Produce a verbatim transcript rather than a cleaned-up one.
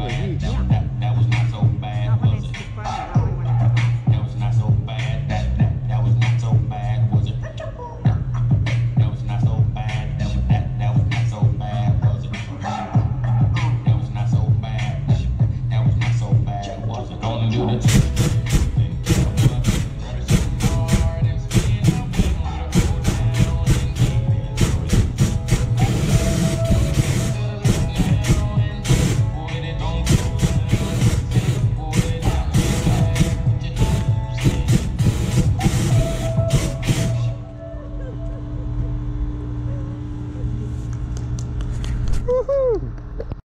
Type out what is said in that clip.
bad. Yeah. That, that, that was not so bad, Not when was it's it? just burning, only when it's black. That was not so bad. That, that, that was not so bad, was it? That was not so bad. That, that, that was not so bad, was it? That was not so bad. That was not so bad, was it? Gonna do the